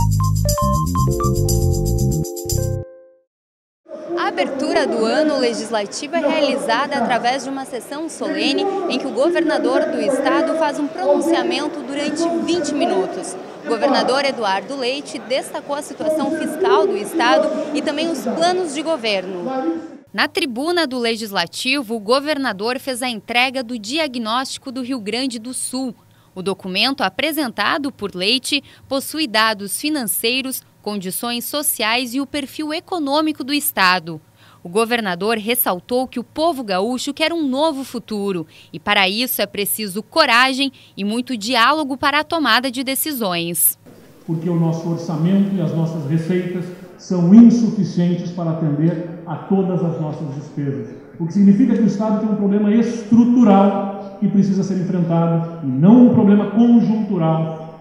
A abertura do ano legislativo é realizada através de uma sessão solene em que o governador do estado faz um pronunciamento durante 20 minutos. O governador Eduardo Leite destacou a situação fiscal do estado e também os planos de governo. Na tribuna do Legislativo, o governador fez a entrega do Diagnóstico do Rio Grande do Sul. O documento apresentado por Leite possui dados financeiros, condições sociais e o perfil econômico do estado. O governador ressaltou que o povo gaúcho quer um novo futuro e, para isso, é preciso coragem e muito diálogo para a tomada de decisões. Porque o nosso orçamento e as nossas receitas são insuficientes para atender a todas as nossas despesas. O que significa que o Estado tem um problema estrutural que precisa ser enfrentado e não um problema conjuntural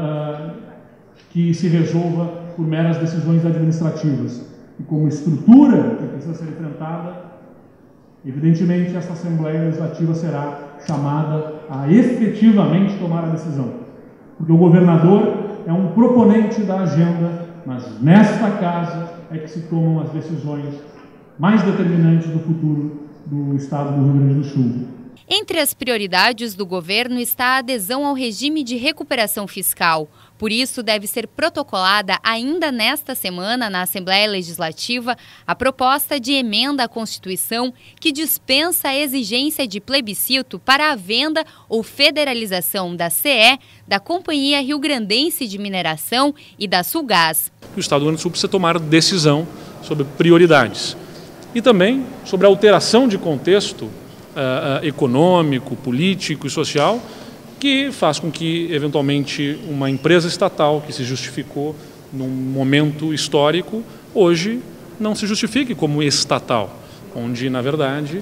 que se resolva por meras decisões administrativas. E como estrutura que precisa ser enfrentada, evidentemente essa Assembleia Legislativa será chamada a efetivamente tomar a decisão. Porque o governador é um proponente da agenda, mas nesta casa é que se tomam as decisões mais determinantes do futuro do Estado do Rio Grande do Sul. Entre as prioridades do governo está a adesão ao regime de recuperação fiscal. Por isso, deve ser protocolada ainda nesta semana na Assembleia Legislativa a proposta de emenda à Constituição que dispensa a exigência de plebiscito para a venda ou federalização da CE, da Companhia Rio-Grandense de Mineração e da Sulgás. O Estado do Rio Grande do Sul precisa tomar decisão sobre prioridades e também sobre a alteração de contexto econômico, político e social que faz com que, eventualmente, uma empresa estatal que se justificou num momento histórico, hoje não se justifique como estatal, onde, na verdade,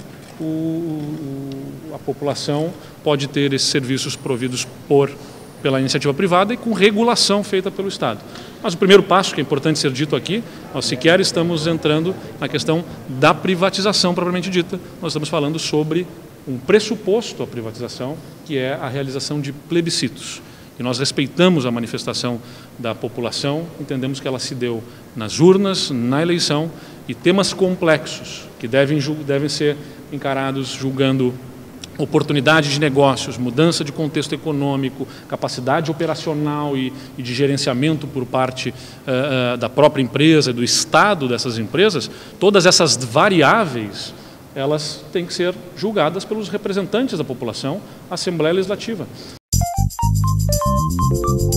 a população pode ter esses serviços providos pela iniciativa privada e com regulação feita pelo Estado. Mas o primeiro passo, que é importante ser dito aqui, nós sequer estamos entrando na questão da privatização propriamente dita. Nós estamos falando sobre um pressuposto à privatização, que é a realização de plebiscitos. E nós respeitamos a manifestação da população, entendemos que ela se deu nas urnas, na eleição, e temas complexos que devem ser encarados julgando oportunidade de negócios, mudança de contexto econômico, capacidade operacional e de gerenciamento por parte da própria empresa, do estado dessas empresas, todas essas variáveis, elas têm que ser julgadas pelos representantes da população, a Assembleia Legislativa.